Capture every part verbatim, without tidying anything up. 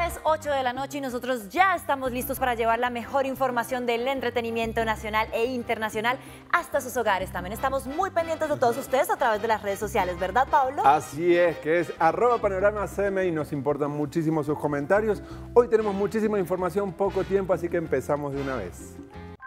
Jueves ocho de la noche y nosotros ya estamos listos para llevar la mejor información del entretenimiento nacional e internacional hasta sus hogares. También estamos muy pendientes de todos ustedes a través de las redes sociales, ¿verdad, Pablo? Así es, que es arroba panorama C M y nos importan muchísimo sus comentarios. Hoy tenemos muchísima información, poco tiempo, así que empezamos de una vez.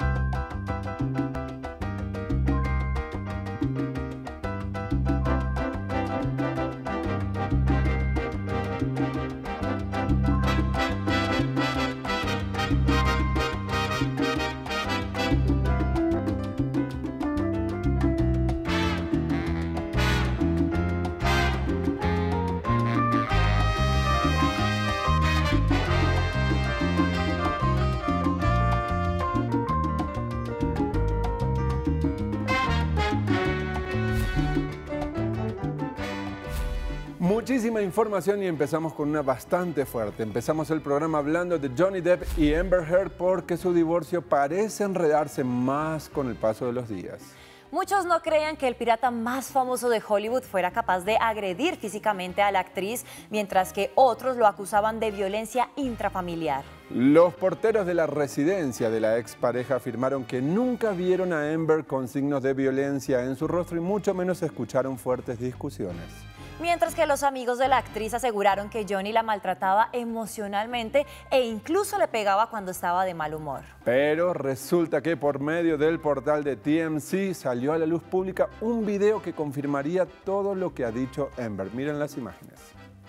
Muchísima información y empezamos con una bastante fuerte. Empezamos el programa hablando de Johnny Depp y Amber Heard porque su divorcio parece enredarse más con el paso de los días. Muchos no creían que el pirata más famoso de Hollywood fuera capaz de agredir físicamente a la actriz, mientras que otros lo acusaban de violencia intrafamiliar. Los porteros de la residencia de la expareja afirmaron que nunca vieron a Amber con signos de violencia en su rostro y mucho menos escucharon fuertes discusiones. Mientras que los amigos de la actriz aseguraron que Johnny la maltrataba emocionalmente e incluso le pegaba cuando estaba de mal humor. Pero resulta que por medio del portal de T M Z salió a la luz pública un video que confirmaría todo lo que ha dicho Amber. Miren las imágenes.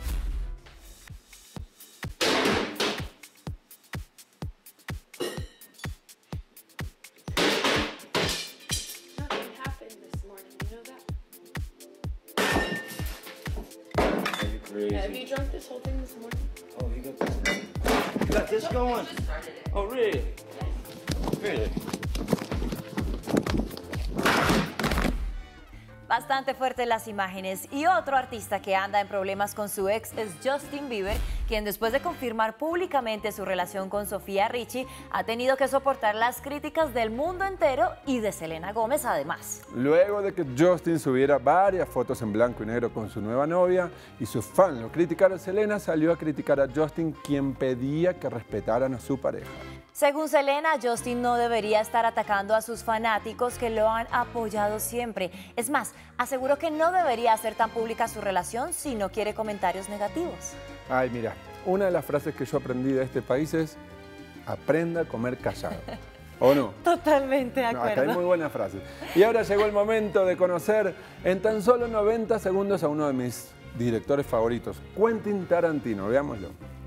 Yeah, have you drunk this whole thing this morning? Oh, you got this. You got this going? Oh, really? Really? Bastante fuertes las imágenes. Y otro artista que anda en problemas con su ex es Justin Bieber, quien después de confirmar públicamente su relación con Sofía Richie, ha tenido que soportar las críticas del mundo entero y de Selena Gómez además. Luego de que Justin subiera varias fotos en blanco y negro con su nueva novia y sus fans lo criticaron, Selena salió a criticar a Justin, quien pedía que respetaran a su pareja. Según Selena, Justin no debería estar atacando a sus fanáticos que lo han apoyado siempre. Es más, aseguró que no debería hacer tan pública su relación si no quiere comentarios negativos. Ay, mira, una de las frases que yo aprendí de este país es: aprenda a comer callado. ¿O no? Totalmente de No, acuerdo. acá hay muy buenas frases. Y ahora llegó el momento de conocer en tan solo noventa segundos a uno de mis directores favoritos, Quentin Tarantino. Veámoslo.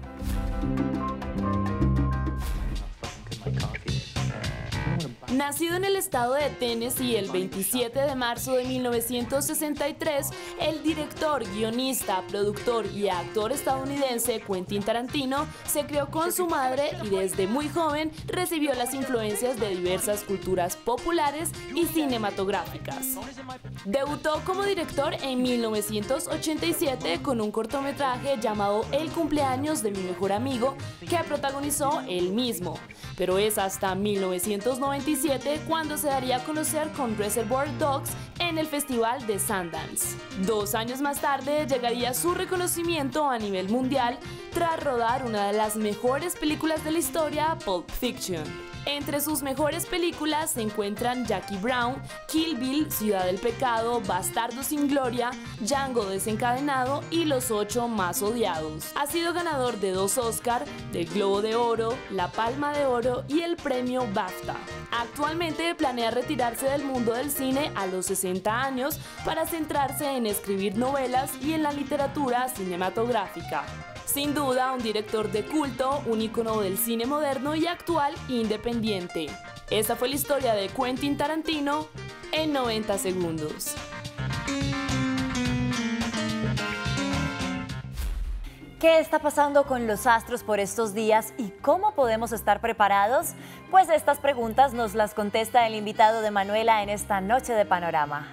Nacido en el estado de Tennessee el veintisiete de marzo de mil novecientos sesenta y tres, el director, guionista, productor y actor estadounidense Quentin Tarantino se crió con su madre y desde muy joven recibió las influencias de diversas culturas populares y cinematográficas. Debutó como director en mil novecientos ochenta y siete con un cortometraje llamado El cumpleaños de mi mejor amigo, que protagonizó él mismo, pero es hasta mil novecientos noventa y siete cuando se daría a conocer con Reservoir Dogs en el Festival de Sundance. Dos años más tarde llegaría su reconocimiento a nivel mundial tras rodar una de las mejores películas de la historia, Pulp Fiction. Entre sus mejores películas se encuentran Jackie Brown, Kill Bill, Ciudad del Pecado, Bastardo sin Gloria, Django desencadenado y Los ocho más odiados. Ha sido ganador de dos Oscar, del Globo de Oro, la Palma de Oro y el premio BAFTA. Actualmente planea retirarse del mundo del cine a los sesenta años para centrarse en escribir novelas y en la literatura cinematográfica. Sin duda, un director de culto, un ícono del cine moderno y actual independiente. Esa fue la historia de Quentin Tarantino en noventa segundos. ¿Qué está pasando con los astros por estos días y cómo podemos estar preparados? Pues estas preguntas nos las contesta el invitado de Manuela en esta noche de Panorama.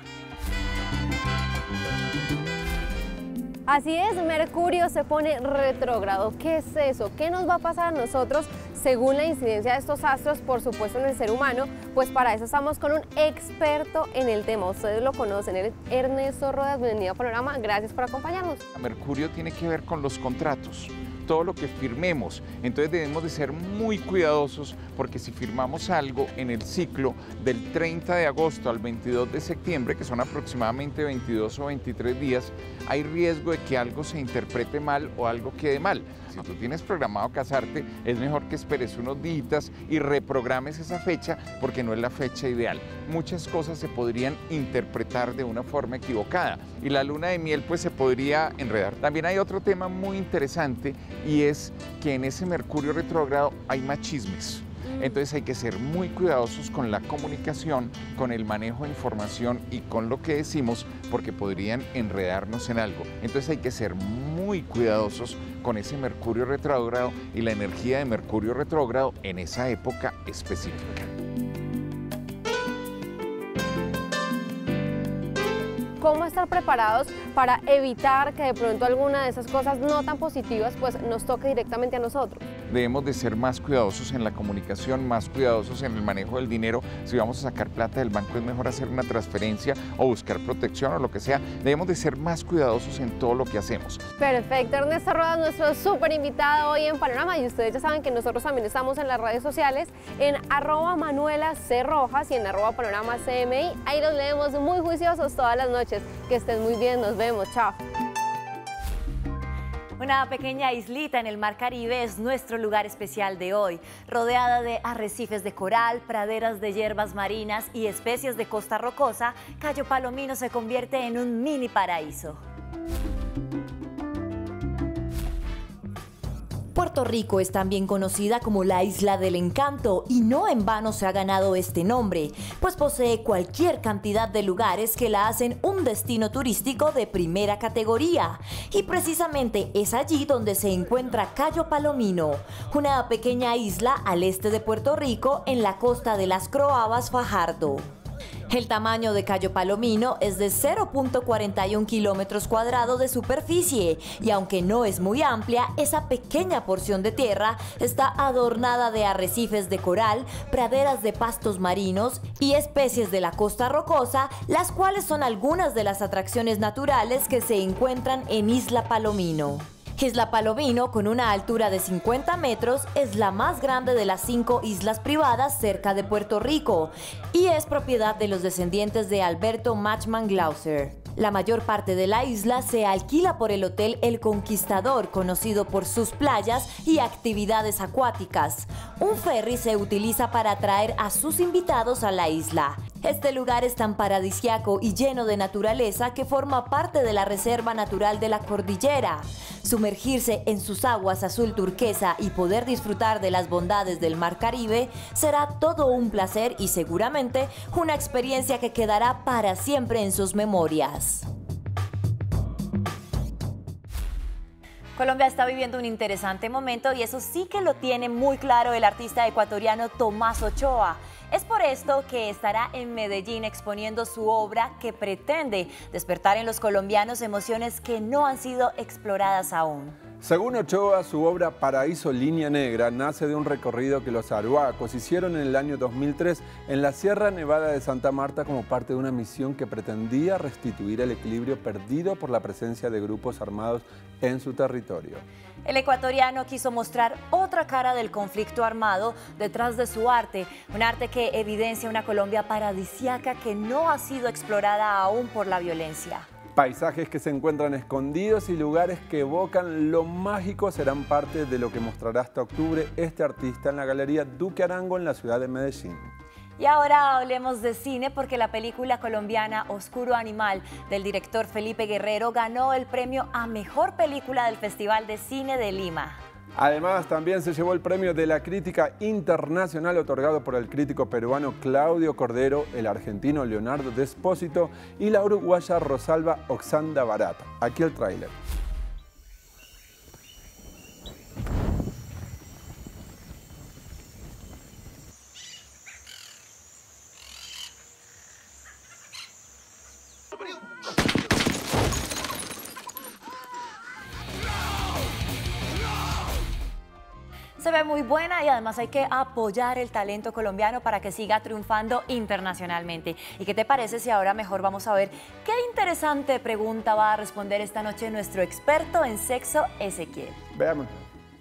Así es, Mercurio se pone retrógrado. ¿Qué es eso? ¿Qué nos va a pasar a nosotros según la incidencia de estos astros, por supuesto, en el ser humano? Pues para eso estamos con un experto en el tema. Ustedes lo conocen, él es Ernesto Rodas. Bienvenido a Panorama, gracias por acompañarnos. Mercurio tiene que ver con los contratos. todo lo que firmemos. Entonces debemos de ser muy cuidadosos porque si firmamos algo en el ciclo del treinta de agosto al veintidós de septiembre, que son aproximadamente veintidós o veintitrés días, hay riesgo de que algo se interprete mal o algo quede mal. Si tú tienes programado casarte, es mejor que esperes unos días y reprogrames esa fecha porque no es la fecha ideal. Muchas cosas se podrían interpretar de una forma equivocada y la luna de miel pues se podría enredar. También hay otro tema muy interesante y es que en ese Mercurio retrógrado hay machismes. Entonces hay que ser muy cuidadosos con la comunicación, con el manejo de información y con lo que decimos porque podrían enredarnos en algo. Entonces hay que ser muy cuidadosos con ese Mercurio retrógrado y la energía de Mercurio retrógrado en esa época específica. ¿Cómo estar preparados para evitar que de pronto alguna de esas cosas no tan positivas pues nos toque directamente a nosotros? Debemos de ser más cuidadosos en la comunicación, más cuidadosos en el manejo del dinero. Si vamos a sacar plata del banco es mejor hacer una transferencia o buscar protección o lo que sea. Debemos de ser más cuidadosos en todo lo que hacemos. Perfecto, Ernesto Rodas, nuestro súper invitado hoy en Panorama, y ustedes ya saben que nosotros también estamos en las redes sociales en arroba Manuela C. Rojas y en arroba Panorama C M I. Ahí los leemos muy juiciosos todas las noches. Que estén muy bien, nos vemos, chao. Una pequeña islita en el Mar Caribe es nuestro lugar especial de hoy, rodeada de arrecifes de coral, praderas de hierbas marinas y especies de costa rocosa. Cayo Palomino se convierte en un mini paraíso. Puerto Rico es también conocida como la Isla del Encanto y no en vano se ha ganado este nombre, pues posee cualquier cantidad de lugares que la hacen un destino turístico de primera categoría. Y precisamente es allí donde se encuentra Cayo Palomino, una pequeña isla al este de Puerto Rico en la costa de Las Croabas, Fajardo. El tamaño de Cayo Palomino es de cero punto cuarenta y un kilómetros cuadrados de superficie y aunque no es muy amplia, esa pequeña porción de tierra está adornada de arrecifes de coral, praderas de pastos marinos y especies de la costa rocosa, las cuales son algunas de las atracciones naturales que se encuentran en Isla Palomino. Isla Palomino, con una altura de cincuenta metros, es la más grande de las cinco islas privadas cerca de Puerto Rico y es propiedad de los descendientes de Alberto Machman Glauser. La mayor parte de la isla se alquila por el Hotel El Conquistador, conocido por sus playas y actividades acuáticas. Un ferry se utiliza para atraer a sus invitados a la isla. Este lugar es tan paradisiaco y lleno de naturaleza que forma parte de la Reserva Natural de la Cordillera. Sumergirse en sus aguas azul turquesa y poder disfrutar de las bondades del Mar Caribe será todo un placer y seguramente una experiencia que quedará para siempre en sus memorias. Colombia está viviendo un interesante momento y eso sí que lo tiene muy claro el artista ecuatoriano Tomás Ochoa. Es por esto que estará en Medellín exponiendo su obra que pretende despertar en los colombianos emociones que no han sido exploradas aún. Según Ochoa, su obra Paraíso Línea Negra nace de un recorrido que los arhuacos hicieron en el año dos mil tres en la Sierra Nevada de Santa Marta como parte de una misión que pretendía restituir el equilibrio perdido por la presencia de grupos armados en su territorio. El ecuatoriano quiso mostrar otra cara del conflicto armado detrás de su arte, un arte que evidencia una Colombia paradisíaca que no ha sido explorada aún por la violencia. Paisajes que se encuentran escondidos y lugares que evocan lo mágico serán parte de lo que mostrará hasta octubre este artista en la Galería Duque Arango en la ciudad de Medellín. Y ahora hablemos de cine porque la película colombiana Oscuro Animal del director Felipe Guerrero ganó el premio a Mejor Película del Festival de Cine de Lima. Además, también se llevó el premio de la crítica internacional otorgado por el crítico peruano Claudio Cordero, el argentino Leonardo Despósito y la uruguaya Rosalba Oxanda Barata. Aquí el tráiler. Se ve muy buena y además hay que apoyar el talento colombiano para que siga triunfando internacionalmente. ¿Y qué te parece si ahora mejor vamos a ver qué interesante pregunta va a responder esta noche nuestro experto en sexo, Ezequiel? Veamos.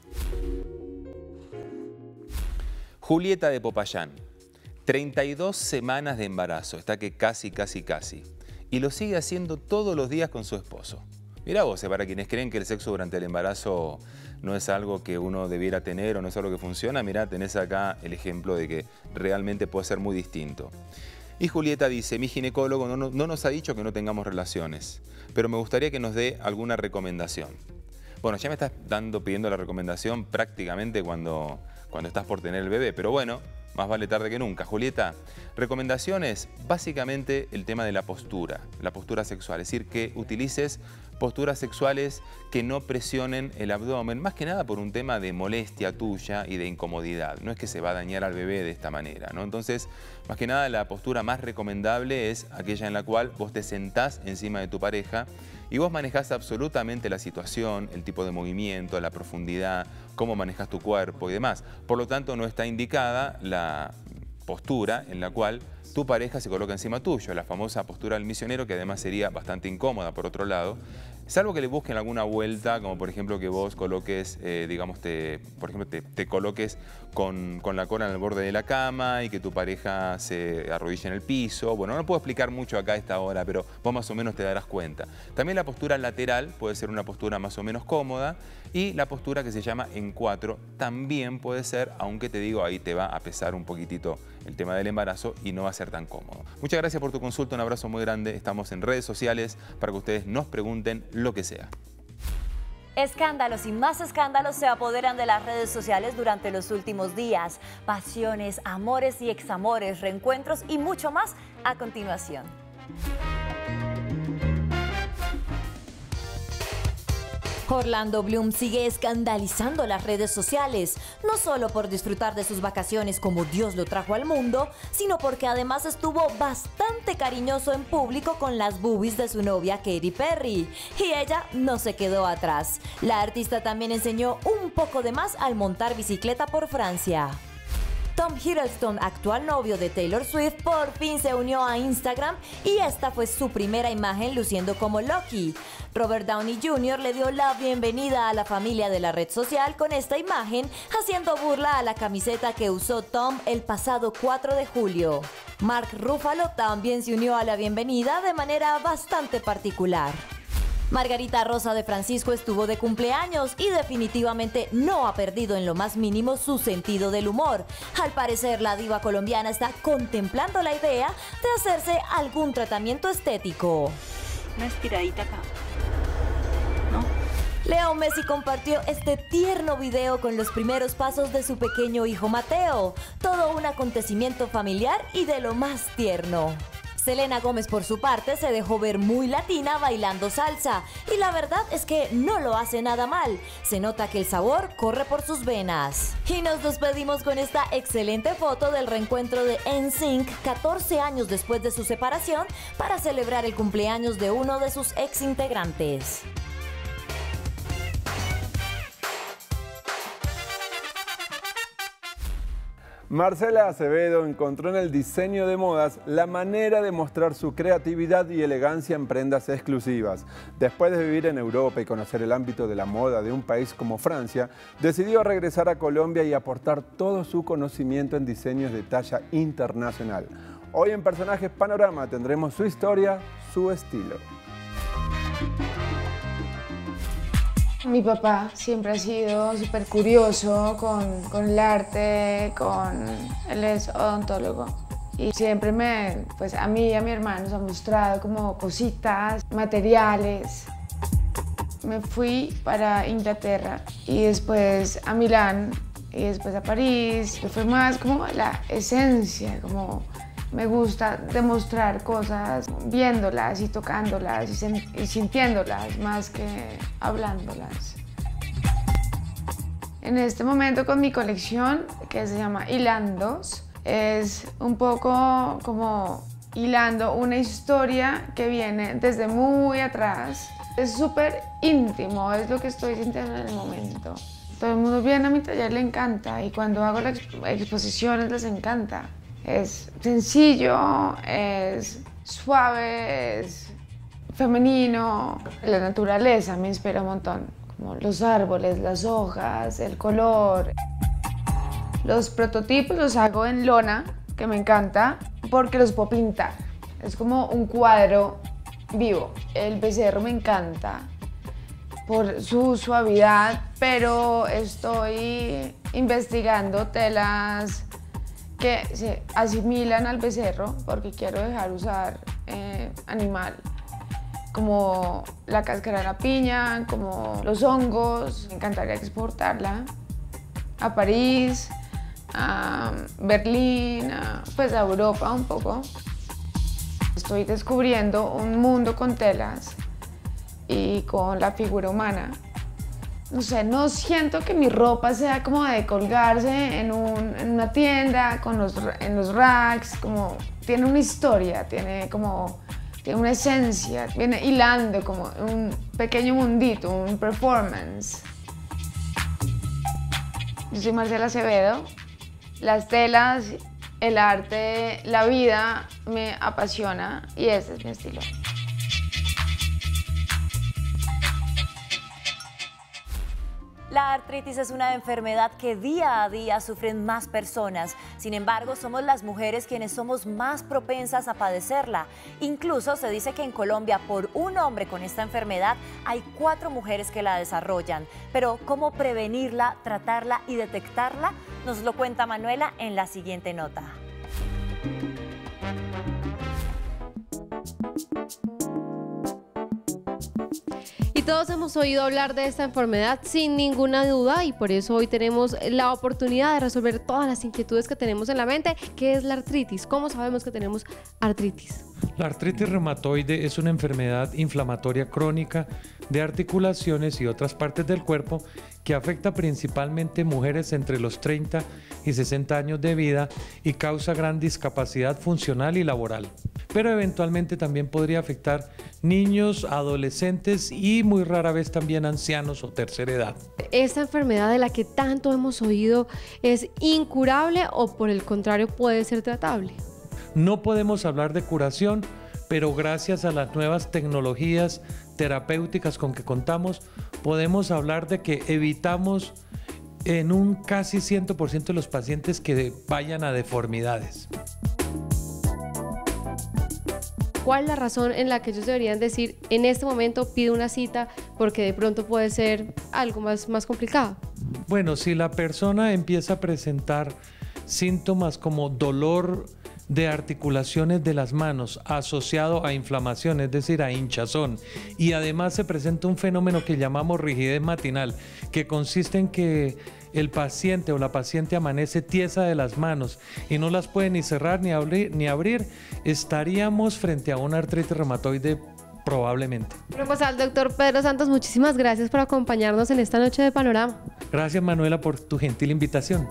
Julieta de Popayán, treinta y dos semanas de embarazo, está que casi, casi, casi. Y lo sigue haciendo todos los días con su esposo. Mirá vos, para quienes creen que el sexo durante el embarazo no es algo que uno debiera tener o no es algo que funciona, mirá, tenés acá el ejemplo de que realmente puede ser muy distinto. Y Julieta dice, mi ginecólogo no, no, no nos ha dicho que no tengamos relaciones, pero me gustaría que nos dé alguna recomendación. Bueno, ya me estás dando, pidiendo la recomendación prácticamente cuando, cuando estás por tener el bebé, pero bueno, más vale tarde que nunca. Julieta, recomendaciones, básicamente el tema de la postura, la postura sexual, es decir, que utilices posturas sexuales que no presionen el abdomen, más que nada por un tema de molestia tuya y de incomodidad. No es que se va a dañar al bebé de esta manera, ¿no? Entonces, más que nada, la postura más recomendable es aquella en la cual vos te sentás encima de tu pareja y vos manejás absolutamente la situación, el tipo de movimiento, la profundidad, cómo manejas tu cuerpo y demás. Por lo tanto, no está indicada la postura en la cual tu pareja se coloca encima tuyo, la famosa postura del misionero, que además sería bastante incómoda por otro lado, salvo que le busquen alguna vuelta, como por ejemplo que vos coloques, eh, digamos, te, por ejemplo, te, te coloques con, con la cola en el borde de la cama y que tu pareja se arrodille en el piso. Bueno, no puedo explicar mucho acá a esta hora, pero vos más o menos te darás cuenta. También la postura lateral puede ser una postura más o menos cómoda y la postura que se llama en cuatro también puede ser, aunque te digo, ahí te va a pesar un poquitito el tema del embarazo y no va a ser tan cómodo. Muchas gracias por tu consulta, un abrazo muy grande. Estamos en redes sociales para que ustedes nos pregunten lo que sea. Escándalos y más escándalos se apoderan de las redes sociales durante los últimos días. Pasiones, amores y examores, reencuentros y mucho más a continuación. Orlando Bloom sigue escandalizando las redes sociales, no solo por disfrutar de sus vacaciones como Dios lo trajo al mundo, sino porque además estuvo bastante cariñoso en público con las boobies de su novia Katy Perry. Y ella no se quedó atrás. La artista también enseñó un poco de más al montar bicicleta por Francia. Tom Hiddleston, actual novio de Taylor Swift, por fin se unió a Instagram y esta fue su primera imagen luciendo como Loki. Robert Downey junior le dio la bienvenida a la familia de la red social con esta imagen, haciendo burla a la camiseta que usó Tom el pasado cuatro de julio. Mark Ruffalo también se unió a la bienvenida de manera bastante particular. Margarita Rosa de Francisco estuvo de cumpleaños y definitivamente no ha perdido en lo más mínimo su sentido del humor. Al parecer, la diva colombiana está contemplando la idea de hacerse algún tratamiento estético. Una estiradita acá. ¿No? Leo Messi compartió este tierno video con los primeros pasos de su pequeño hijo Mateo. Todo un acontecimiento familiar y de lo más tierno. Selena Gómez, por su parte, se dejó ver muy latina bailando salsa. Y la verdad es que no lo hace nada mal. Se nota que el sabor corre por sus venas. Y nos despedimos con esta excelente foto del reencuentro de N Sync catorce años después de su separación para celebrar el cumpleaños de uno de sus ex integrantes. Marcela Acevedo encontró en el diseño de modas la manera de mostrar su creatividad y elegancia en prendas exclusivas. Después de vivir en Europa y conocer el ámbito de la moda de un país como Francia, decidió regresar a Colombia y aportar todo su conocimiento en diseños de talla internacional. Hoy en Personajes Panorama tendremos su historia, su estilo. Mi papá siempre ha sido súper curioso con, con el arte, con, él es odontólogo y siempre me, pues a mí y a mi hermano nos ha mostrado como cositas, materiales. Me fui para Inglaterra y después a Milán y después a París. Fue más como la esencia, como me gusta demostrar cosas viéndolas y tocándolas y, y sintiéndolas más que hablándolas. En este momento con mi colección, que se llama Hilandos, es un poco como hilando una historia que viene desde muy atrás. Es súper íntimo, es lo que estoy sintiendo en el momento. Todo el mundo viene a mi taller, le encanta, y cuando hago las exposiciones les encanta. Es sencillo, es suave, es femenino. La naturaleza me inspira un montón. como los árboles, las hojas, el color. Los prototipos los hago en lona, que me encanta, porque los puedo pintar. Es como un cuadro vivo. El becerro me encanta por su suavidad, pero estoy investigando telas que se asimilan al becerro porque quiero dejar usar eh, animal, como la cáscara de la piña, como los hongos. Me encantaría exportarla a París, a Berlín, a, pues a Europa un poco. Estoy descubriendo un mundo con telas y con la figura humana. No sé, no siento que mi ropa sea como de colgarse en, un, en una tienda, con los, en los racks, como tiene una historia, tiene como tiene una esencia, viene hilando como un pequeño mundito, un performance. Yo soy Marcela Acevedo. Las telas, el arte, la vida me apasiona y ese es mi estilo. La artritis es una enfermedad que día a día sufren más personas. Sin embargo, somos las mujeres quienes somos más propensas a padecerla. Incluso se dice que en Colombia, por un hombre con esta enfermedad, hay cuatro mujeres que la desarrollan. Pero, ¿cómo prevenirla, tratarla y detectarla? Nos lo cuenta Manuela en la siguiente nota. Y todos hemos oído hablar de esta enfermedad sin ninguna duda y por eso hoy tenemos la oportunidad de resolver todas las inquietudes que tenemos en la mente. ¿Qué es la artritis? ¿Cómo sabemos que tenemos artritis? La artritis reumatoide es una enfermedad inflamatoria crónica de articulaciones y otras partes del cuerpo que afecta principalmente mujeres entre los treinta y sesenta años de vida y causa gran discapacidad funcional y laboral. Pero eventualmente también podría afectar niños, adolescentes y muy rara vez también ancianos o tercera edad. ¿Esta enfermedad de la que tanto hemos oído es incurable o por el contrario puede ser tratable? No podemos hablar de curación, pero gracias a las nuevas tecnologías terapéuticas con que contamos, podemos hablar de que evitamos en un casi cien por ciento de los pacientes que vayan a deformidades. ¿Cuál es la razón en la que ellos deberían decir en este momento pido una cita porque de pronto puede ser algo más, más complicado? Bueno, si la persona empieza a presentar síntomas como dolor de articulaciones de las manos asociado a inflamación, es decir, a hinchazón, y además se presenta un fenómeno que llamamos rigidez matinal, que consiste en que el paciente o la paciente amanece tiesa de las manos y no las puede ni cerrar ni abrir, ni abrir, estaríamos frente a una artritis reumatoide probablemente. Bueno, pues al doctor Pedro Santos, muchísimas gracias por acompañarnos en esta noche de Panorama. Gracias, Manuela, por tu gentil invitación.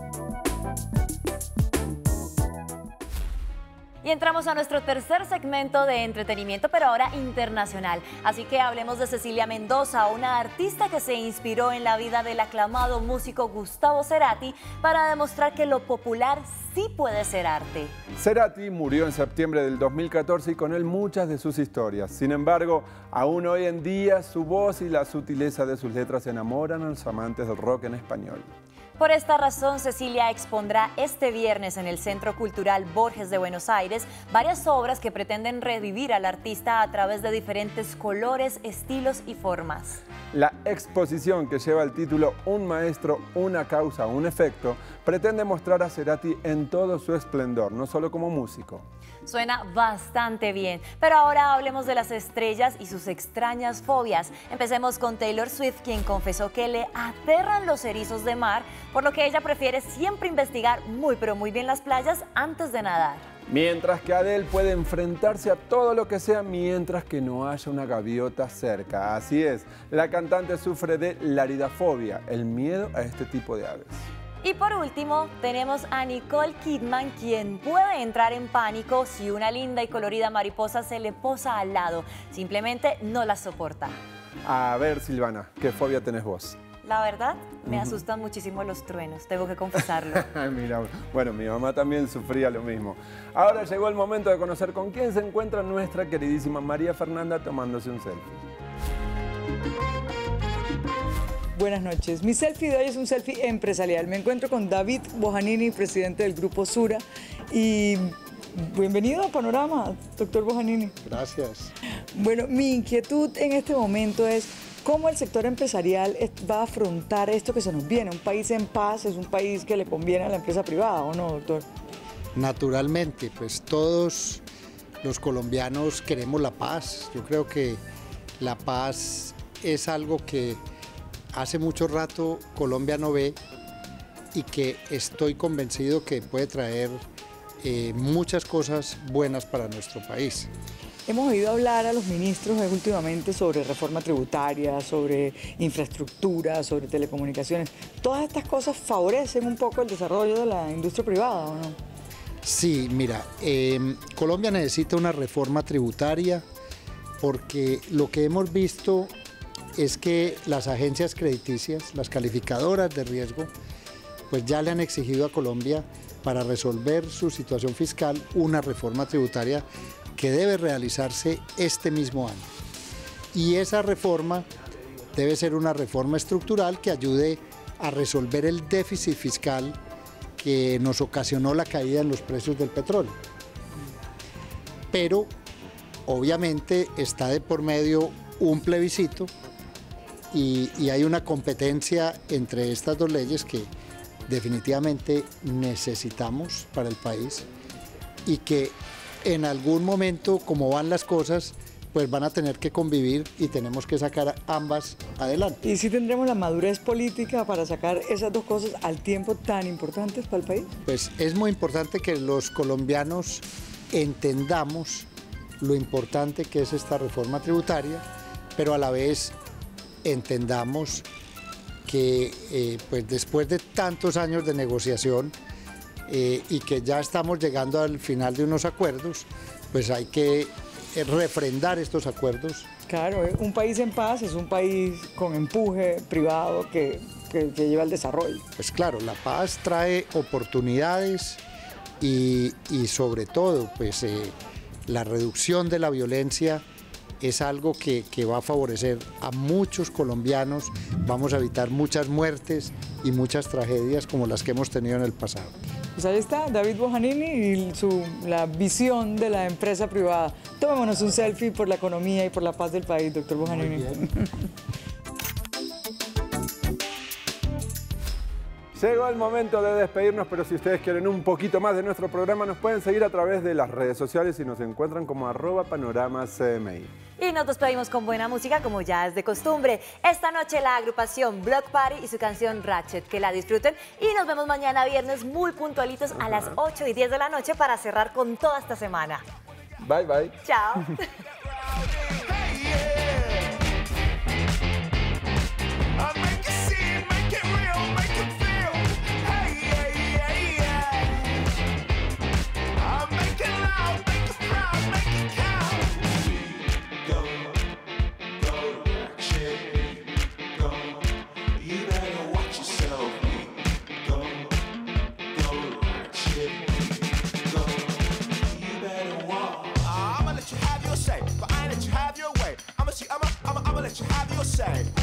Y entramos a nuestro tercer segmento de entretenimiento, pero ahora internacional. Así que hablemos de Cecilia Mendoza, una artista que se inspiró en la vida del aclamado músico Gustavo Cerati para demostrar que lo popular sí puede ser arte. Cerati murió en septiembre del dos mil catorce y con él muchas de sus historias. Sin embargo, aún hoy en día su voz y la sutileza de sus letras enamoran a los amantes del rock en español. Por esta razón, Cecilia expondrá este viernes en el Centro Cultural Borges de Buenos Aires varias obras que pretenden revivir al artista a través de diferentes colores, estilos y formas. La exposición, que lleva el título Un maestro, una causa, un efecto, pretende mostrar a Cerati en todo su esplendor, no solo como músico. Suena bastante bien, pero ahora hablemos de las estrellas y sus extrañas fobias. Empecemos con Taylor Swift, quien confesó que le aterran los erizos de mar, por lo que ella prefiere siempre investigar muy pero muy bien las playas antes de nadar. Mientras que Adele puede enfrentarse a todo lo que sea mientras que no haya una gaviota cerca. Así es, la cantante sufre de laridafobia, el miedo a este tipo de aves. Y por último, tenemos a Nicole Kidman, quien puede entrar en pánico si una linda y colorida mariposa se le posa al lado. Simplemente no la soporta. A ver, Silvana, ¿qué fobia tenés vos? La verdad, me asustan muchísimo los truenos, tengo que confesarlo. Mira, bueno, mi mamá también sufría lo mismo. Ahora llegó el momento de conocer con quién se encuentra nuestra queridísima María Fernanda tomándose un selfie. buenas noches. Mi selfie de hoy es un selfie empresarial. Me encuentro con David Bojanini, presidente del Grupo Sura. Y bienvenido a Panorama, doctor Bojanini. Gracias. Bueno, mi inquietud en este momento es cómo el sector empresarial va a afrontar esto que se nos viene. Un país en paz es un país que le conviene a la empresa privada, ¿o no, doctor? Naturalmente, pues todos los colombianos queremos la paz. Yo creo que la paz es algo que hace mucho rato Colombia no ve y que estoy convencido que puede traer eh, muchas cosas buenas para nuestro país. Hemos oído hablar a los ministros últimamente sobre reforma tributaria, sobre infraestructura, sobre telecomunicaciones. ¿Todas estas cosas favorecen un poco el desarrollo de la industria privada o no? Sí, mira, eh, Colombia necesita una reforma tributaria porque lo que hemos visto es que las agencias crediticias, las calificadoras de riesgo, pues ya le han exigido a Colombia para resolver su situación fiscal una reforma tributaria que debe realizarse este mismo año. Y esa reforma debe ser una reforma estructural que ayude a resolver el déficit fiscal que nos ocasionó la caída en los precios del petróleo. Pero obviamente está de por medio un plebiscito y, y hay una competencia entre estas dos leyes que definitivamente necesitamos para el país y que en algún momento, como van las cosas, pues van a tener que convivir y tenemos que sacar ambas adelante. ¿Y si tendremos la madurez política para sacar esas dos cosas al tiempo tan importantes para el país? Pues es muy importante que los colombianos entendamos lo importante que es esta reforma tributaria, pero a la vez entendamos que eh, pues después de tantos años de negociación eh, y que ya estamos llegando al final de unos acuerdos, pues hay que refrendar estos acuerdos. Claro, un país en paz es un país con empuje privado que, que, que lleva al desarrollo. Pues claro, la paz trae oportunidades y, y sobre todo pues eh, la reducción de la violencia es algo que, que va a favorecer a muchos colombianos, vamos a evitar muchas muertes y muchas tragedias como las que hemos tenido en el pasado. Pues ahí está David Bojanini y su, la visión de la empresa privada. Tomémonos un selfie por la economía y por la paz del país, doctor Bojanini. Llegó el momento de despedirnos, pero si ustedes quieren un poquito más de nuestro programa, nos pueden seguir a través de las redes sociales y nos encuentran como arroba panorama C M I. Y nos despedimos con buena música, como ya es de costumbre. Esta noche la agrupación Block Party y su canción Ratchet. Que la disfruten y nos vemos mañana viernes muy puntualitos a las ocho y diez de la noche para cerrar con toda esta semana. Bye, bye. Chao. Say